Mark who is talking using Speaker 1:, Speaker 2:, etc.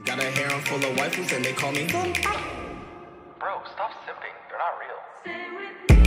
Speaker 1: Got a harem full of waifus and they call me Simp.
Speaker 2: Bro, stop simping. They're not real.